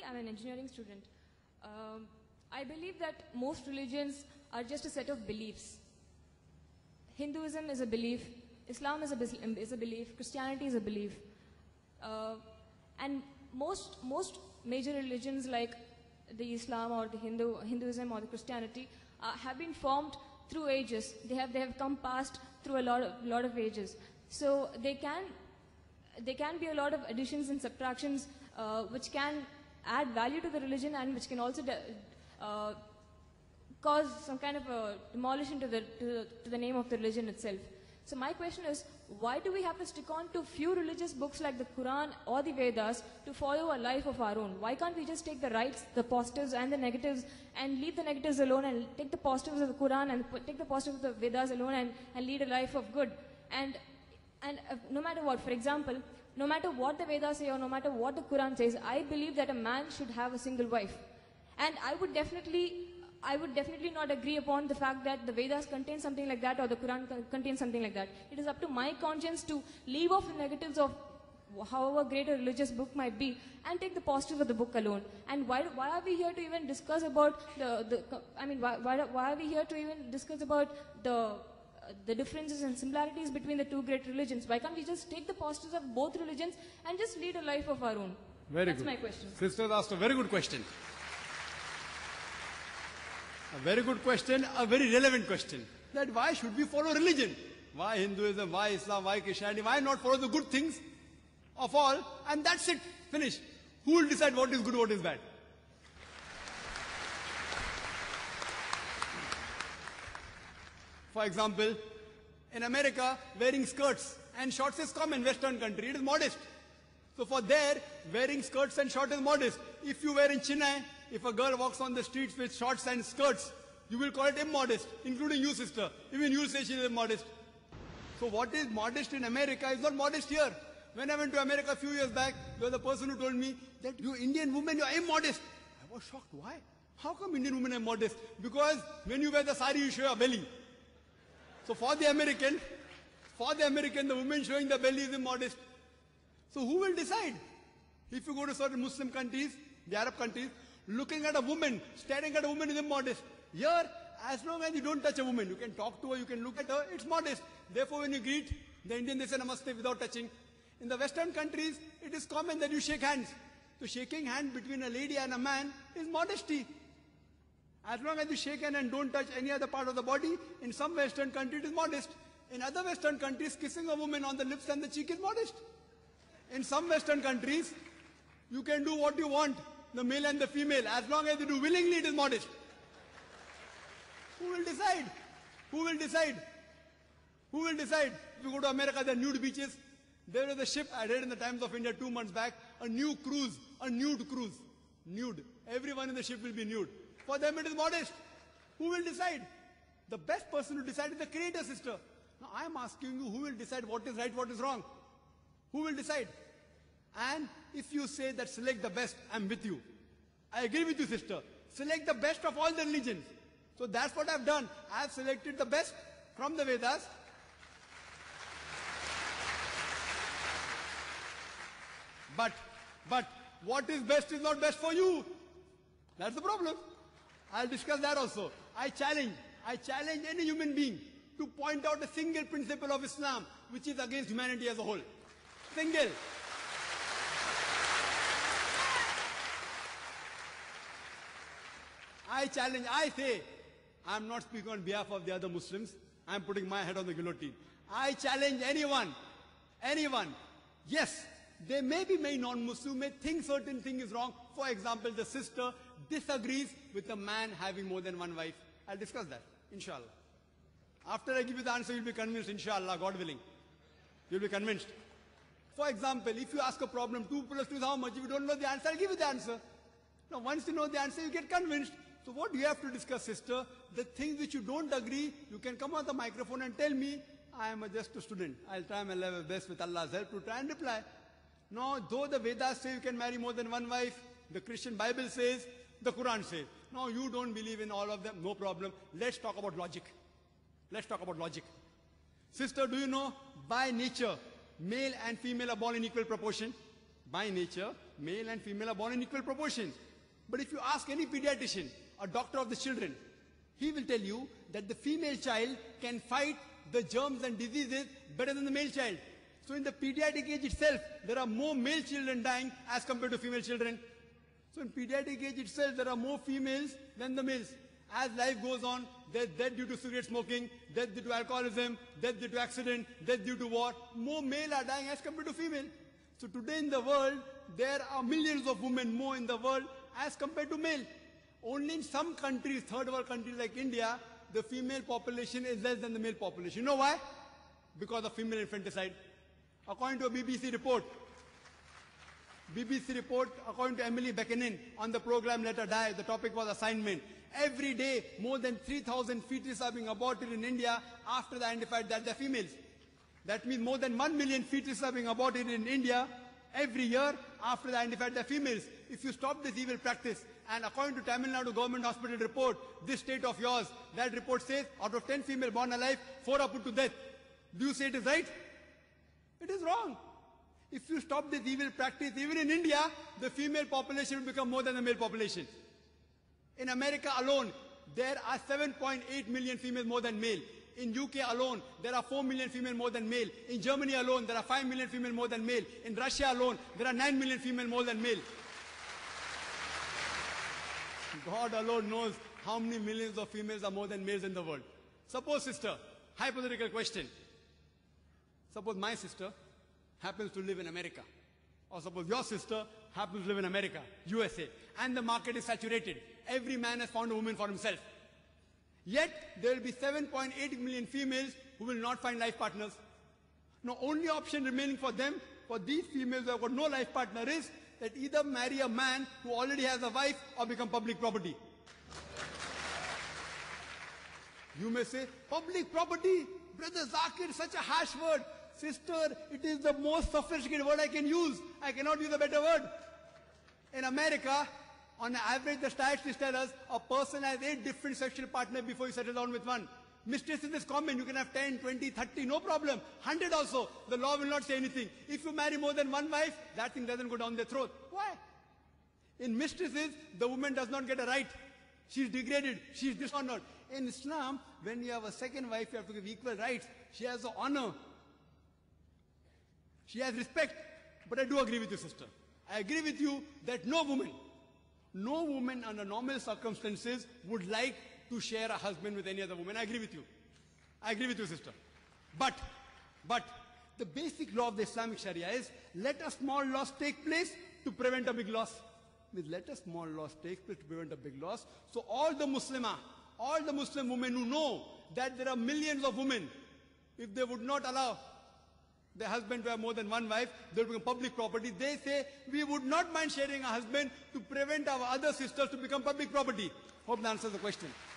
I'm an engineering student. I believe that most religions are just a set of beliefs. Hinduism is a belief, Islam is a belief, Christianity is a belief. And most major religions like the Islam or the Hinduism or the Christianity have been formed through ages. They have come past through a lot of ages. So they can be a lot of additions and subtractions which can add value to the religion and which can also cause some kind of a demolition to the name of the religion itself. So my question is, why do we have to stick on to few religious books like the Quran or the Vedas to follow a life of our own? Why can't we just take the rights, the positives and the negatives and leave the negatives alone and take the positives of the Quran and take the positives of the Vedas alone and lead a life of good? And no matter what, for example, no matter what the Vedas say or no matter what the Quran says, I believe that a man should have a single wife. And I would definitely not agree upon the fact that the Vedas contain something like that or the Quran contains something like that. It is up to my conscience to leave off the negatives of however great a religious book might be and take the positives of the book alone. And why are we here to even discuss about why are we here to even discuss about the differences and similarities between the two great religions? Why can't we just take the positives of both religions and just lead a life of our own? That's my question. Sister asked a very good question. A very good question, a very relevant question. That why should we follow religion? Why Hinduism, why Islam, why Christianity? Why not follow the good things of all? And that's it. Finish. Who will decide what is good, what is bad? For example, in America, wearing skirts and shorts is common. Western country, it is modest. So for there, wearing skirts and shorts is modest. If you wear in Chennai, if a girl walks on the streets with shorts and skirts, you will call it immodest, including you, sister. Even you say she is immodest. So what is modest in America is not modest here. When I went to America a few years back, there was a person who told me that you Indian women, you are immodest. I was shocked. Why? How come Indian women are modest? Because when you wear the sari, you show your belly. So for the American, the woman showing the belly is immodest. So who will decide? If you go to certain Muslim countries, the Arab countries, looking at a woman, staring at a woman is immodest. Here, as long as you don't touch a woman, you can talk to her, you can look at her, it's modest. Therefore, when you greet the Indian, they say namaste without touching. In the Western countries, it is common that you shake hands. So shaking hands between a lady and a man is modesty. As long as you shake hands and don't touch any other part of the body, in some Western countries it is modest. In other Western countries, kissing a woman on the lips and the cheek is modest. In some Western countries, you can do what you want, the male and the female. As long as you do willingly, it is modest. Who will decide? Who will decide? Who will decide? If you go to America, there are nude beaches. There was a ship, I read in the Times of India 2 months back, a nude cruise. Nude. Everyone in the ship will be nude. For them it is modest. Who will decide? The best person to decide is the Creator, sister. Now I am asking you, who will decide what is right, what is wrong? Who will decide? And if you say that select the best, I am with you. I agree with you, sister. Select the best of all the religions. So that's what I have done. I have selected the best from the Vedas. But what is best is not best for you. That's the problem. I'll discuss that also. I challenge any human being to point out a single principle of Islam which is against humanity as a whole. Single. I challenge, I say, I'm not speaking on behalf of the other Muslims. I'm putting my head on the guillotine. I challenge anyone. Yes, there may be many non-Muslims who may think certain thing is wrong. For example, the sister disagrees with a man having more than one wife. I'll discuss that, inshallah. After I give you the answer, you'll be convinced, inshallah, God willing. You'll be convinced. For example, if you ask a problem, 2 plus 2 is how much? If you don't know the answer, I'll give you the answer. Now, once you know the answer, you get convinced. So what do you have to discuss, sister? The things which you don't agree, you can come on the microphone and tell me, I am just a student. I'll try my level best with Allah's help to try and reply. No, though the Vedas say you can marry more than one wife, the Christian Bible says, the Quran says. No, you don't believe in all of them, no problem. Let's talk about logic. Sister, do you know, by nature, male and female are born in equal proportion? By nature, Male and female are born in equal proportions. But if you ask any pediatrician, a doctor of the children, he will tell you that the female child can fight the germs and diseases better than the male child. So in the pediatric age itself, there are more male children dying as compared to female children. So in pediatric age itself, there are more females than the males. As life goes on, there's death due to cigarette smoking, death due to alcoholism, death due to accident, death due to war. More male are dying as compared to female. So today in the world, there are millions of women more in the world as compared to male. Only in some countries, third world countries like India, the female population is less than the male population. You know why? Because of female infanticide. According to a BBC report, according to Emily Buchanan on the program Let Her Die, the topic was assignment. Every day, more than 3,000 fetuses are being aborted in India after they identified that they're females. That means more than 1 million fetuses are being aborted in India every year after they identified they're females. If you stop this evil practice, and according to Tamil Nadu Government Hospital report, this state of yours, that report says out of 10 female born alive, 4 are put to death. Do you say it is right? It is wrong. If you stop this evil practice, even in India, the female population will become more than the male population. In America alone, there are 7.8 million females more than male. In UK alone, there are 4 million female more than male. In Germany alone, there are 5 million female more than male. In Russia alone, there are 9 million female more than male. God alone knows how many millions of females are more than males in the world. Suppose, sister, hypothetical question. Suppose my sister happens to live in America. Or suppose your sister happens to live in America, USA. And the market is saturated. Every man has found a woman for himself. Yet, there will be 7.8 million females who will not find life partners. Now, only option remaining for them, for these females who have got no life partner, is that either marry a man who already has a wife or become public property. You may say, public property? Brother Zakir, such a harsh word. Sister, it is the most sophisticated word I can use. I cannot use a better word. In America, on average, the statistics tell us a person has 8 different sexual partners before he settles down with one. Mistresses is common. You can have 10, 20, 30, no problem. 100 also. The law will not say anything. If you marry more than one wife, that thing doesn't go down their throat. Why? In mistresses, the woman does not get a right. She is degraded. She is dishonored. In Islam, when you have a second wife, you have to give equal rights. She has the honor. She has respect. But I do agree with you, sister. I agree with you that no woman under normal circumstances would like to share a husband with any other woman. I agree with you. I agree with you, sister. But the basic law of the Islamic Sharia is, let a small loss take place to prevent a big loss. Means let a small loss take place to prevent a big loss. So all the Muslim women who know that there are millions of women, if they would not allow their husband to have more than one wife, they will become public property. They say, we would not mind sharing a husband to prevent our other sisters to become public property. Hope that answers the question.